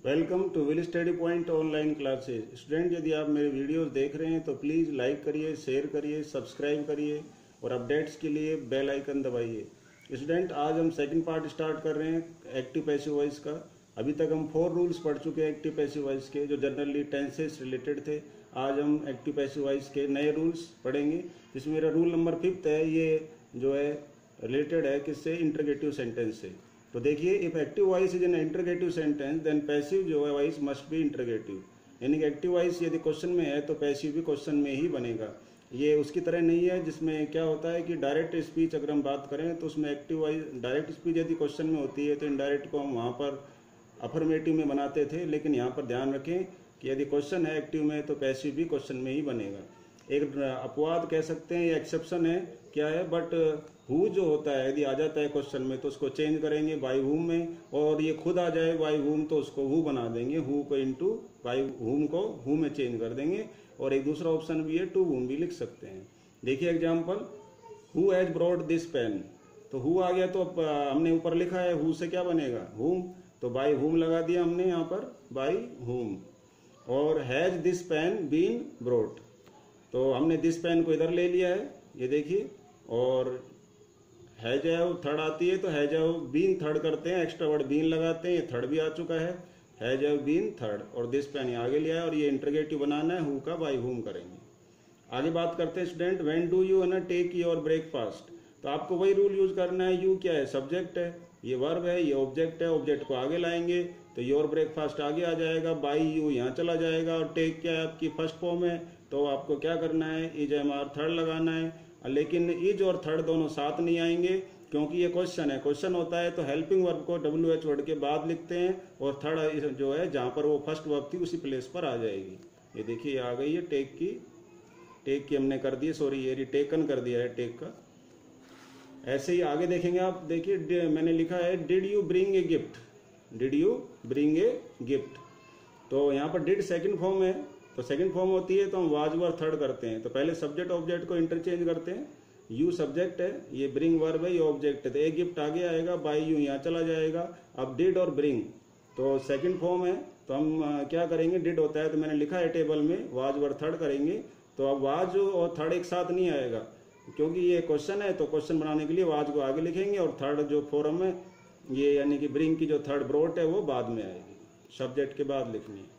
Welcome to will study point online classes. Student, यदि आप मेरे वीडियोस देख रहे हैं तो प्लीज़ लाइक करिए, शेयर करिए, सब्सक्राइब करिए और अपडेट्स के लिए बेल आइकन दबाइए। स्टूडेंट, आज हम सेकंड पार्ट स्टार्ट कर रहे हैं एक्टिव पैसिव वॉइस का। अभी तक हम 4 रूल्स पढ़ चुके हैं एक्टिव पैसिव वॉइस के, जो जनरली टेंसेस रिलेटेड थे। आज हम एक्टिव पैसिव वॉइस के नए रूल्स पढ़ेंगे, जिसमें मेरा रूल नंबर 5 है। ये जो है रिलेटेड है किससे? इंटरगेटिव सेंटेंस से। तो देखिए, if active voice is an interrogative sentence then passive जो है वॉइस मस्ट बी इंटरगेटिव। यानी कि एक्टिव वॉइस यदि क्वेश्चन में है तो पैसिव भी क्वेश्चन में ही बनेगा। ये उसकी तरह नहीं है जिसमें क्या होता है कि डायरेक्ट स्पीच अगर हम बात करें तो उसमें एक्टिव वॉइस, डायरेक्ट स्पीच यदि क्वेश्चन में होती है तो इनडायरेक्ट को हम वहाँ पर अफर्मेटिव में बनाते थे। लेकिन यहाँ पर ध्यान रखें कि यदि क्वेश्चन है एक्टिव में तो पैसिव भी क्वेश्चन में ही बनेगा। एक अपवाद कह सकते हैं, ये एक्सेप्शन है। क्या है? बट हु जो होता है यदि आ जाता है क्वेश्चन में तो उसको चेंज करेंगे बाय हुम में, और ये खुद आ जाए बाय हुम तो उसको हु बना देंगे। Who co into by whom को हु में चेंज कर देंगे। और एक दूसरा ऑप्शन भी है, टू हुम भी लिख सकते हैं। देखिए example, who has brought this pen. तो हु आ गया तो हमने ऊपर लिखा है हु से क्या बनेगा? हुम। तो बाय हुम लगा दिया हमने यहाँ पर, बाय हुम। और has this pen been brought, तो हमने दिस पेन को इधर ले लिया है, ये देखिए। और हैज थर्ड आती है तो हैज बीन थर्ड करते हैं, एक्स्ट्रा वर्ड बीन लगाते हैं, ये थर्ड भी आ चुका है, हैज बीन थर्ड। और दिस पेन ये आगे लिया है, और ये इंटरगेटिव बनाना है, हु का बाय हुम करेंगे। आगे बात करते हैं student, when do you take your breakfast. तो आपको वही रूल यूज करना है। यू क्या है? सब्जेक्ट है, ये वर्ब है, ये ऑब्जेक्ट है। ऑब्जेक्ट को आगे लाएंगे तो योर ब्रेकफास्ट आगे आ जाएगा, बाय यू यहाँ चला जाएगा। और टेक क्या है? आपकी फर्स्ट फॉर्म है, तो आपको क्या करना है? इज एम आर थर्ड लगाना है। लेकिन इज और थर्ड दोनों साथ नहीं आएंगे, क्योंकि ये क्वेश्चन है। क्वेश्चन होता है तो हेल्पिंग वर्ब को WH वर्ड के बाद लिखते हैं, और थर्ड जो है जहां पर वो फर्स्ट वर्ब थी उसी प्लेस पर आ जाएगी। ये देखिए आ गई है टेक की हमने कर दी, सॉरी ये टेकन कर दिया है टेक का। ऐसे ही आगे देखेंगे आप। देखिए मैंने लिखा है did you bring a gift, did you bring a gift. तो यहाँ पर डिड सेकंड फॉर्म है, तो सेकंड फॉर्म होती है तो हम वाज वर थर्ड करते हैं। तो पहले सब्जेक्ट ऑब्जेक्ट को इंटरचेंज करते हैं। यू सब्जेक्ट है, ये ब्रिंग वर्ब है, ये ऑब्जेक्ट है। तो एक गिफ्ट आगे आएगा, बाय यू यहाँ चला जाएगा। अब डिड और ब्रिंग तो सेकंड फॉर्म है, तो हम क्या करेंगे? डिड होता है तो मैंने लिखा है टेबल में वाज वर थर्ड करेंगे। तो अब वाज और थर्ड एक साथ नहीं आएगा, क्योंकि ये क्वेश्चन है। तो क्वेश्चन बनाने के लिए वाज को आगे लिखेंगे, और थर्ड जो फॉर्म है ये यानी कि ब्रिंग की जो थर्ड ब्रॉट है वो बाद में आएगी, सब्जेक्ट के बाद लिखनी है।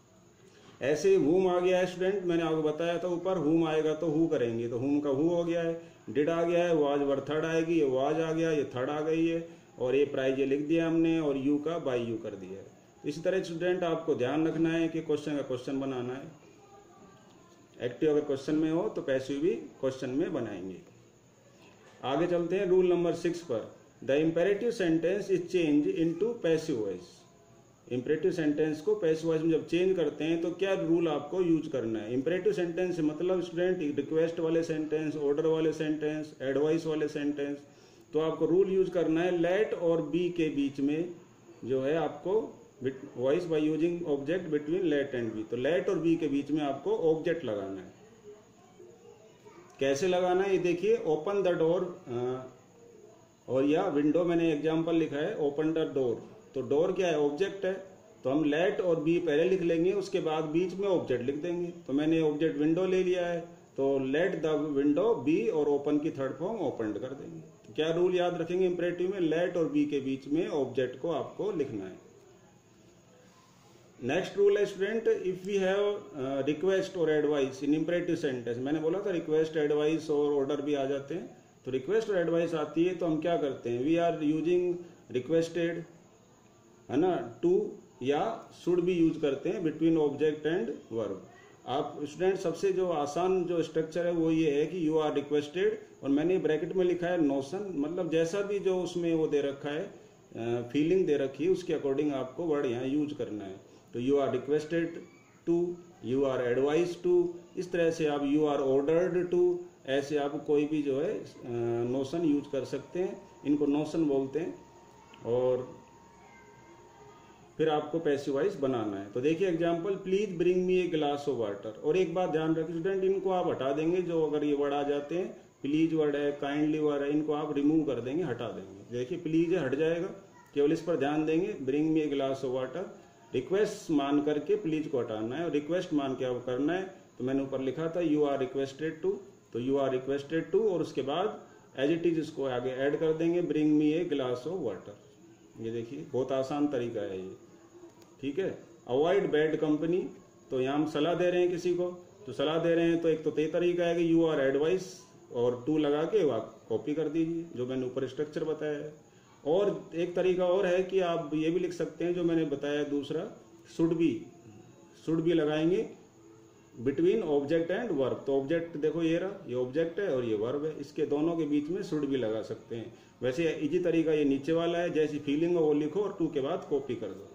ऐसे ही हुम आ गया है स्टूडेंट, मैंने आपको बताया था ऊपर, हुम आएगा तो हु करेंगे, तो हुम का हु हो गया है। डिड आ गया है, वाज वर थर्ड आएगी, ये वाज आ गया, ये थर्ड आ गई है। और ये प्राइज ये लिख दिया हमने, और यू का बाय यू कर दिया है। इसी तरह स्टूडेंट आपको ध्यान रखना है कि क्वेश्चन का क्वेश्चन बनाना है। एक्टिव अगर क्वेश्चन में हो तो पैसिव भी क्वेश्चन में बनाएंगे। आगे चलते हैं रूल नंबर 6 पर। The imperative sentence is change into passive voice. Imperative sentence को पैसिव वॉइस में जब चेंज करते हैं तो क्या रूल आपको यूज करना है? इंपेरेटिव सेंटेंस से मतलब स्टूडेंट रिक्वेस्ट वाले सेंटेंस, ऑर्डर वाले सेंटेंस, एडवाइस वाले सेंटेंस। तो आपको रूल यूज करना है लेट और बी के बीच में जो है आपको voice by using object between let and B. तो लेट और बी के बीच में आपको ऑब्जेक्ट लगाना है। कैसे लगाना है ये देखिए, ओपन द डोर और या विंडो, मैंने एग्जांपल लिखा है ओपन द डोर। तो डोर क्या है? ऑब्जेक्ट है, तो हम लेट और बी पहले लिख लेंगे, उसके बाद बीच में ऑब्जेक्ट लिख देंगे। तो मैंने ऑब्जेक्ट विंडो ले लिया है, तो लेट द विंडो बी और ओपन की थर्ड फॉर्म ओपन कर देंगे। तो क्या रूल याद रखेंगे इंपेरेटिव में? लेट और बी के बीच में ऑब्जेक्ट को आपको लिखना है। नेक्स्ट रूल है student, if we have request और एडवाइस इन इंपेरेटिव सेंटेंस। मैंने बोला था रिक्वेस्ट, एडवाइस और ऑर्डर भी आ जाते हैं। तो रिक्वेस्ट और एडवाइस आती है तो हम क्या करते हैं? वी आर यूजिंग रिक्वेस्टेड, है ना, टू या शुड भी यूज करते हैं बिटवीन ऑब्जेक्ट एंड वर्ब। आप स्टूडेंट सबसे जो आसान जो स्ट्रक्चर है वो ये है कि यू आर रिक्वेस्टेड, और मैंने ब्रैकेट में लिखा है नोशन, मतलब जैसा भी जो उसमें वो दे रखा है, फीलिंग दे रखी है, उसके अकॉर्डिंग आपको वर्ड यहाँ यूज करना है। तो you are requested to, you are advise to, इस तरह से आप यू आर ऑर्डर्ड टू, ऐसे आप कोई भी जो है नोशन यूज कर सकते हैं। इनको नोशन बोलते हैं। और फिर आपको पैसिव वॉइस बनाना है। तो देखिए example, please bring me a glass of water. और एक बात ध्यान रखिए स्टूडेंट, इनको आप हटा देंगे, जो अगर ये वर्ड आ जाते हैं, प्लीज वर्ड है, काइंडली वर्ड है, इनको आप रिमूव कर देंगे, हटा देंगे। देखिए प्लीज हट जाएगा, केवल इस पर ध्यान देंगे। Bring me a glass of water, request मान करके प्लीज को हटाना है, और रिक्वेस्ट मान के अब करना है। तो मैंने ऊपर लिखा था यू आर रिक्वेस्टेड टू, तो यू आर रिक्वेस्टेड टू, और उसके बाद एज इट इज इसको आगे ऐड कर देंगे, bring me a glass of water. ये देखिए बहुत आसान तरीका है ये, ठीक है। अवॉइड बैड कंपनी, तो यहाँ हम सलाह दे रहे हैं किसी को, तो सलाह दे रहे हैं तो एक तो ये तरीका है कि यू आर एडवाइस और टू लगा के कॉपी कर दीजिए जो मैंने ऊपर स्ट्रक्चर बताया है। और एक तरीका और है कि आप ये भी लिख सकते हैं जो मैंने बताया दूसरा, शुड बी लगाएंगे बिटवीन ऑब्जेक्ट एंड वर्ब। तो ऑब्जेक्ट देखो ये रहा, ये ऑब्जेक्ट है और ये वर्ब है, इसके दोनों के बीच में शुड बी लगा सकते हैं। वैसे इजी तरीका ये नीचे वाला है, जैसी फीलिंग हो वो लिखो और टू के बाद कॉपी कर दो।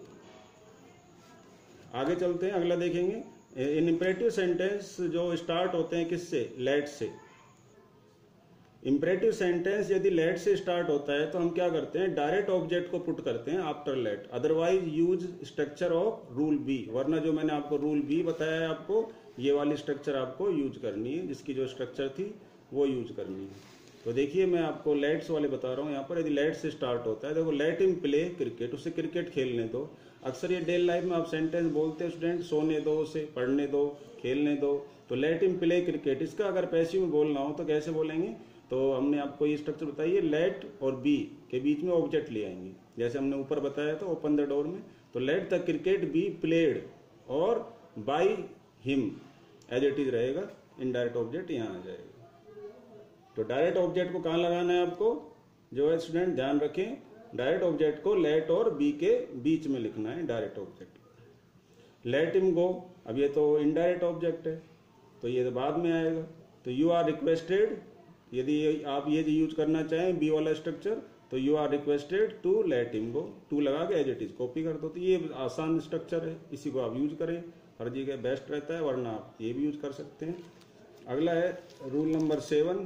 आगे चलते हैं, अगला देखेंगे। इन इंपरेटिव सेंटेंस जो स्टार्ट होते हैं किससे, लेट से। इंपरेटिव सेंटेंस यदि लेट से स्टार्ट होता है तो हम क्या करते हैं, डायरेक्ट ऑब्जेक्ट को पुट करते हैं after let, otherwise use structure of rule B. वरना जो मैंने आपको रूल बी बताया है, आपको ये वाली स्ट्रक्चर आपको यूज करनी है, जिसकी जो स्ट्रक्चर थी वो यूज करनी है। तो देखिए मैं आपको लेट्स वाले बता रहा हूँ यहाँ पर। यदि लेट से स्टार्ट होता है, देखो लेट हिम प्ले क्रिकेट, उसे क्रिकेट खेलने दो। अक्सर ये डेली लाइफ में आप सेंटेंस बोलते हैं स्टूडेंट, सोने दो, उसे पढ़ने दो, खेलने दो। तो लेट हिम प्ले क्रिकेट, इसका अगर पैसिव में बोलना हो तो कैसे बोलेंगे, तो हमने आपको ये स्ट्रक्चर बताई है, लेट और बी के बीच में ऑब्जेक्ट ले आएंगे, जैसे हमने ऊपर बताया था ओपन द डोर में। तो let the cricket be played और by him as it is रहेगा, इनडायरेक्ट ऑब्जेक्ट यहाँ आ जाएगा। तो डायरेक्ट ऑब्जेक्ट को कहाँ लगाना है आपको, जो है स्टूडेंट ध्यान रखें, डायरेक्ट ऑब्जेक्ट को लेट और बी के बीच में लिखना है direct object. Let him go, अब ये तो इनडायरेक्ट ऑब्जेक्ट है तो ये तो बाद में आएगा। तो यू आर रिक्वेस्टेड, यदि आप ये यूज करना चाहें बी वाला स्ट्रक्चर, तो you are requested to let him go, to लगा के एज इट इज कॉपी कर दो। तो ये आसान स्ट्रक्चर है, इसी को आप यूज करें, हर जगह बेस्ट रहता है, वरना आप ये भी यूज कर सकते हैं। अगला है rule number 7,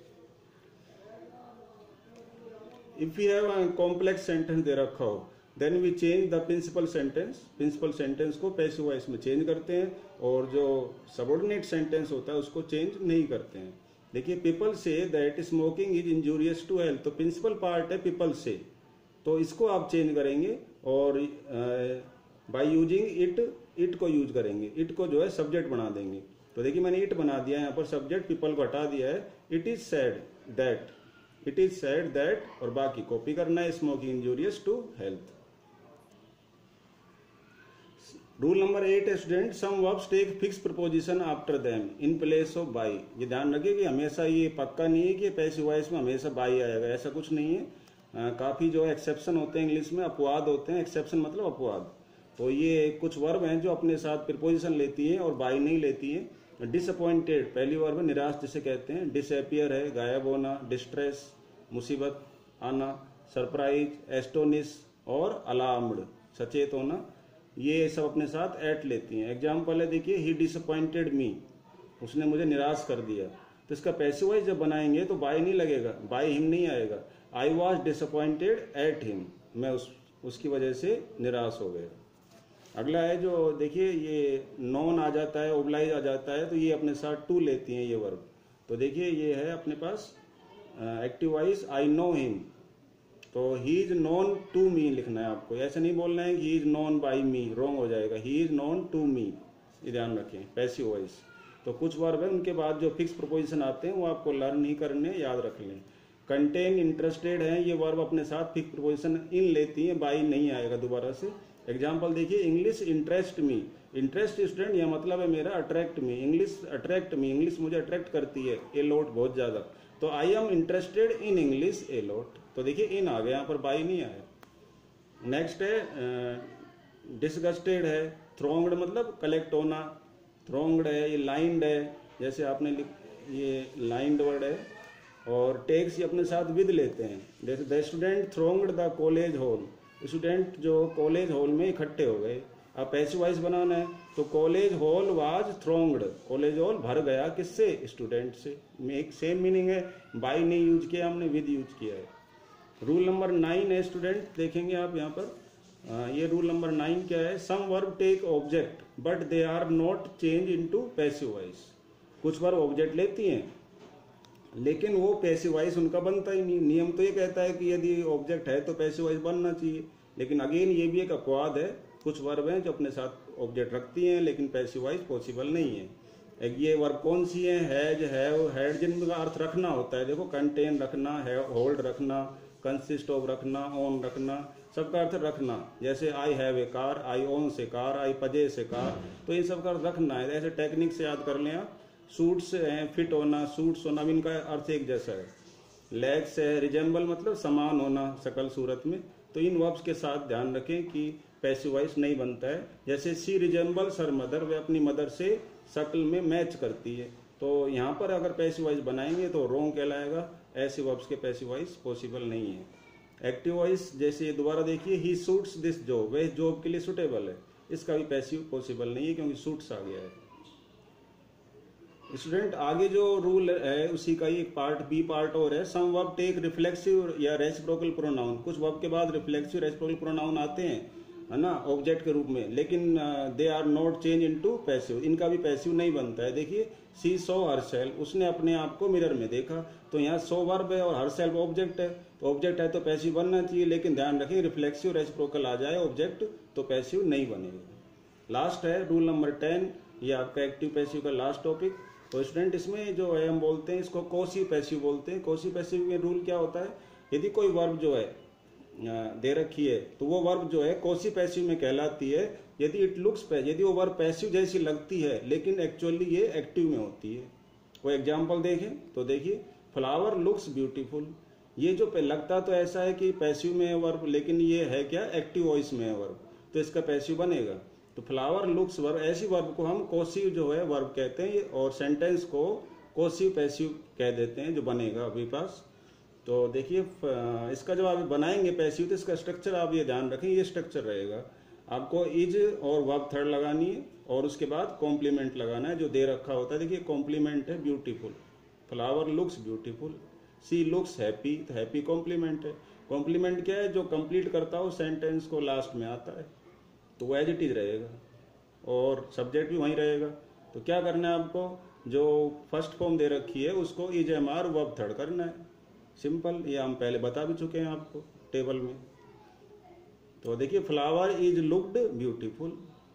if you have a complex sentence दे रखा हो then we change the principal sentence. Principal sentence को पैसिव वॉइस में चेंज करते हैं, और जो सबऑर्डिनेट सेंटेंस होता है उसको चेंज नहीं करते हैं। देखिए people say that smoking is injurious to health, तो प्रिंसिपल पार्ट है पीपल से, तो इसको आप चेंज करेंगे और बाय यूजिंग इट को यूज करेंगे, इट को जो है सब्जेक्ट बना देंगे। तो देखिए मैंने इट बना दिया, यहाँ पर सब्जेक्ट पीपल को हटा दिया है, इट इज सैड दैट, और बाकी कॉपी करना है, smoking injurious to health. Rule number 8 है student, some verbs take fix preposition after them in place of by. ये ध्यान रखिए कि हमेशा ये पक्का नहीं है कि पैसिव वॉइस में हमेशा बाई आएगा, ऐसा कुछ नहीं है। काफी जो एक्सेप्शन होते हैं इंग्लिश में, अपवाद होते हैं, एक्सेप्शन मतलब अपवाद। तो ये कुछ वर्ब हैं जो अपने साथ प्रिपोजिशन लेती है और बाई नहीं लेती है। डिसअपॉइंटेड पहली वर्ब है, निराश जिसे कहते हैं। डिसअपियर है गायब होना, डिस्ट्रेस मुसीबत आना, सरप्राइज एस्टोनिश और अलार्म्ड सचेत होना, ये सब अपने साथ एट लेती हैं। एग्जाम्पल है देखिए, ही डिसअपॉइंटेड मी, उसने मुझे निराश कर दिया। तो इसका पैसिव वॉइस जब बनाएंगे तो बाय नहीं लगेगा, बाय हिम नहीं आएगा। I was disappointed at him, मैं उसकी वजह से निराश हो गया। अगला है जो देखिए ये नॉन आ जाता है, ओब्लाइज आ जाता है, तो ये अपने साथ टू लेती हैं ये वर्ब। तो देखिए ये है अपने पास active voice, I know him, तो he is known to me लिखना है आपको, ऐसे नहीं बोलना है कि he is known by me, wrong हो जाएगा। He is known to me, ये ध्यान रखें, पैसिव वॉइस। तो कुछ वर्ब है उनके बाद जो फिक्स प्रोपोजिशन आते हैं वो आपको लर्न नहीं करने, याद रख लें। कंटेन इंटरेस्टेड है, ये वर्ब अपने साथ फिक्स प्रोपोजिशन इन लेती है, बाई नहीं आएगा दोबारा से। एग्जाम्पल देखिए, English interest me, interest student यह मतलब है मेरा attract me, English attract me, English मुझे अट्रैक्ट करती है ए लॉट, बहुत ज्यादा। तो I am interested in English a lot, तो देखिए इन आ गया, यहाँ पर बाई नहीं आया। नेक्स्ट है डिसगस्टेड है, थ्रोंग्ड मतलब कलेक्ट होना, थ्रोंग्ड है, ये लाइंड है, जैसे आपने ये लाइंड वर्ड है। और टेक्स ये अपने साथ विद लेते हैं, जैसे the student thronged the college hall, student जो कॉलेज हॉल में इकट्ठे हो गए। अब पैसिव वॉइस बनाना है तो college hall was thronged, college hall भर गया किससे, स्टूडेंट से। एक सेम मीनिंग है, बाई नहीं यूज किया हमने, विद यूज किया है। रूल नंबर 9 है स्टूडेंट, देखेंगे आप यहाँ पर, ये रूल नंबर 9 क्या है, some verb take object but they are not change into passive voice. कुछ वर्ब ऑब्जेक्ट लेती हैं लेकिन वो पैसिव वॉइस उनका बनता ही नहीं। नियम तो ये कहता है कि यदि ऑब्जेक्ट है तो पैसिव वॉइस बनना चाहिए, लेकिन अगेन ये भी एक अपवाद है, कुछ वर्ब हैं जो अपने साथ ऑब्जेक्ट रखती हैं लेकिन पैसिव वॉइस पॉसिबल नहीं है। एक ये वर्ब कौन सी है, हैज, हैव, हैड, जिनका अर्थ रखना होता है। देखो कंटेन रखना है, होल्ड रखना, कंसिस्ट ऑफ रखना, ओन रखना, सबका अर्थ रखना। जैसे I have a car, I own से car, I possess a car, तो इन सबका अर्थ रखना है। ऐसे टेक्निक से याद कर लें आप। सूट्स हैं, फिट होना, सूट्स होना, इनका अर्थ एक जैसा है। लैक्स है, रिजेंबल मतलब समान होना शकल सूरत में। तो इन वर्ब्स के साथ ध्यान रखें कि पैसिव वॉइस नहीं बनता है। जैसे सी रिजेंबल्स हर मदर, वे अपनी मदर से शक्ल में मैच करती है। तो यहाँ पर अगर पैसिव वॉइस बनाएंगे तो रॉन्ग कहलाएगा। ऐसे वर्ब्स के पैसिव वॉइस पॉसिबल नहीं है। एक्टिव वॉइस जैसे दोबारा देखिए, ही सूट्स दिस जॉब, वह जॉब के लिए सुटेबल है, इसका भी पैसिव पॉसिबल नहीं है क्योंकि सूट्स आ गया है। स्टूडेंट आगे जो रूल है उसी का ही एक पार्ट बी पार्ट और है। सम वर्ब टेक रिफ्लेक्सिव या रेसिप्रोकल प्रोनाउन। कुछ वर्ब के बाद रिफ्लेक्सिव रेसिप्रोकल प्रोनाउन आते हैं, है ना, ऑब्जेक्ट के रूप में, लेकिन they are not change into passive. इनका भी पैसिव नहीं बनता है। देखिए, सी सॉ हरसेल्फ, उसने अपने आप को मिरर में देखा। तो यहाँ सो वर्ब है और हरसेल्फ ऑब्जेक्ट है, तो ऑब्जेक्ट है तो पैसिव बनना चाहिए। लेकिन ध्यान रखें रिफ्लेक्सिव रेसिप्रोकल आ जाए ऑब्जेक्ट तो पैसिव नहीं बनेगा। लास्ट है रूल नंबर 10, ये आपका एक्टिव पैसिव का लास्ट टॉपिक। तो स्टूडेंट इसमें जो है हम बोलते हैं इसको कोसी पैसिव बोलते हैं। कोसी पैसिव में रूल क्या होता है, यदि कोई वर्ब जो है दे रखी है तो वो वर्ब जो है कोसी पैसिव में कहलाती है। यदि इट लुक्स, यदि वो वर्ब पैसिव जैसी लगती है लेकिन एक्चुअली ये एक्टिव में होती है। कोई एग्जांपल देखें तो देखिए, फ्लावर लुक्स ब्यूटीफुल। ये जो लगता तो ऐसा है कि पैसिव में है वर्ब, लेकिन ये है क्या, एक्टिव वॉइस में है वर्ब, तो इसका पैसिव बनेगा। तो फ्लावर लुक्स वर्ब, ऐसी वर्ब को हम कोसिव जो है वर्ब कहते हैं, और सेंटेंस को कोसिव पैसिव कह देते हैं जो बनेगा अभी पास। तो देखिए इसका जब आप बनाएंगे पैसिव तो इसका स्ट्रक्चर आप ये ध्यान रखें, ये स्ट्रक्चर रहेगा। आपको इज और वर्ब थर्ड लगानी है और उसके बाद कॉम्प्लीमेंट लगाना है जो दे रखा होता है। देखिए कॉम्प्लीमेंट है beautiful, flower looks beautiful, she looks happy, तो हैप्पी कॉम्प्लीमेंट है। कॉम्प्लीमेंट क्या है, जो कंप्लीट करता हो सेंटेंस को लास्ट में आता है, तो वो एज इट इज रहेगा और सब्जेक्ट भी वहीं रहेगा। तो क्या करना है आपको, जो फर्स्ट फॉर्म दे रखी है उसको is am are verb third करना है। सिंपल, ये हम पहले बता भी चुके हैं आपको टेबल में। तो देखिए फ्लावर इज लुक्ड ब्यूटीफुल।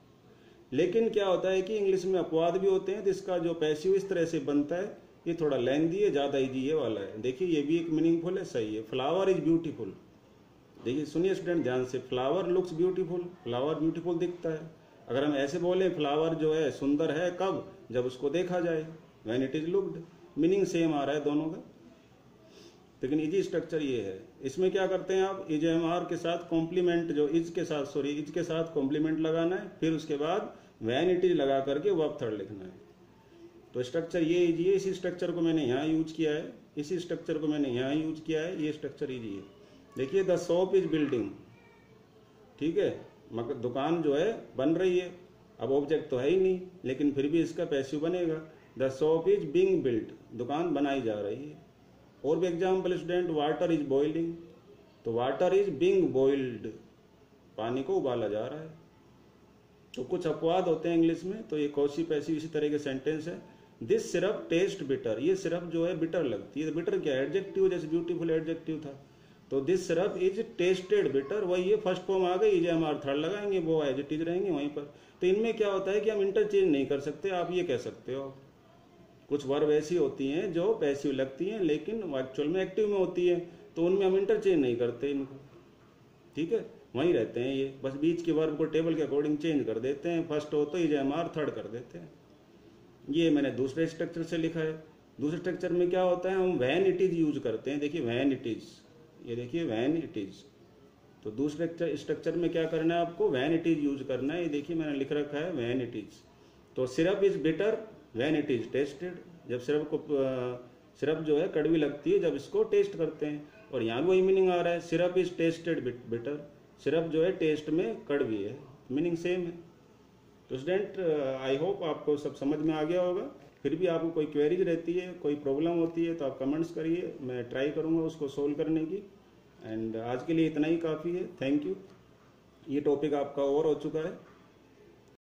लेकिन क्या होता है कि इंग्लिश में अपवाद भी होते हैं, जिसका जो पैसिव इस तरह से बनता है, ये थोड़ा लेंथी है, ज्यादा इजी ये वाला है। देखिए ये भी एक मीनिंगफुल है, सही है। फ्लावर इज ब्यूटीफुल, देखिए सुनिए स्टूडेंट ध्यान से, flower looks beautiful, flower beautiful दिखता है। अगर हम ऐसे बोले फ्लावर जो है सुंदर है, कब, जब उसको देखा जाए, when it is looked. Meaning same आ रहा है दोनों का, लेकिन इजी स्ट्रक्चर ये है। इसमें क्या करते हैं आप, इज एम आर के साथ कॉम्प्लीमेंट, जो इज के साथ, सॉरी इज के साथ कॉम्प्लीमेंट लगाना है, फिर उसके बाद व्हेन इट इज लगा करके वर्ब थर्ड लिखना है। तो स्ट्रक्चर ये इजी है। इसी स्ट्रक्चर को मैंने यहाँ यूज किया है, इसी स्ट्रक्चर को मैंने यहाँ यूज किया है, ये स्ट्रक्चर इजी है। देखिए द शॉप इज बिल्डिंग, ठीक है, मगर दुकान जो है बन रही है। अब ऑब्जेक्ट तो है ही नहीं, लेकिन फिर भी इसका पैसिव बनेगा। The shop is being built, दुकान बनाई जा रही है। और भी example student, water is boiling, तो वाटर इज बीइंग बॉइल्ड, पानी को उबाला जा रहा है। तो कुछ अपवाद होते हैं इंग्लिश में, तो ये कौशी पैसिव इसी तरह के सेंटेंस है। दिस सिरप टेस्ट बिटर, ये सिरप जो है बिटर लगती है। बिटर क्या है, एडजेक्टिव, जैसे ब्यूटीफुल एडजेक्टिव था। तो this syrup is tasted bitter, वही ये फर्स्ट फॉर्म आ गई, इज एम आर थर्ड लगाएंगे, वो एज इट इज रहेंगे वहीं पर। तो इनमें क्या होता है कि हम इंटरचेंज नहीं कर सकते, आप ये कह सकते हो। कुछ वर्ब ऐसी होती हैं जो पैसिव लगती हैं लेकिन एक्चुअल में एक्टिव में होती है, तो उनमें हम इंटरचेंज नहीं करते इनको, ठीक है, वहीं रहते हैं ये। बस बीच के वर्ब को टेबल के अकॉर्डिंग चेंज कर देते हैं, फर्स्ट हो तो इज एम आर थर्ड कर देते हैं। ये मैंने दूसरे स्ट्रक्चर से लिखा है। दूसरे स्ट्रक्चर में क्या होता है, हम व्हेन इट इज यूज करते हैं। देखिए व्हेन इट इज, ये देखिए व्हेन इट इज। तो दूसरे स्ट्रक्चर में क्या करना है आपको, व्हेन इट इज यूज करना है। ये देखिए मैंने लिख रखा है व्हेन इट इज। तो syrup is bitter when it is tasted, जब सिरप जो है कड़वी लगती है जब इसको टेस्ट करते हैं। और यहाँ भी वही मीनिंग आ रहा है, syrup is tasted bitter, syrup जो है टेस्ट में कड़वी है, मीनिंग सेम है। तो स्टूडेंट आई होप आपको सब समझ में आ गया होगा। फिर भी आपको कोई क्वेरीज रहती है, कोई प्रॉब्लम होती है तो आप कमेंट्स करिए, मैं ट्राई करूँगा उसको सोल्व करने की। एंड आज के लिए इतना ही काफ़ी है, थैंक यू। ये टॉपिक आपका ओवर हो चुका है।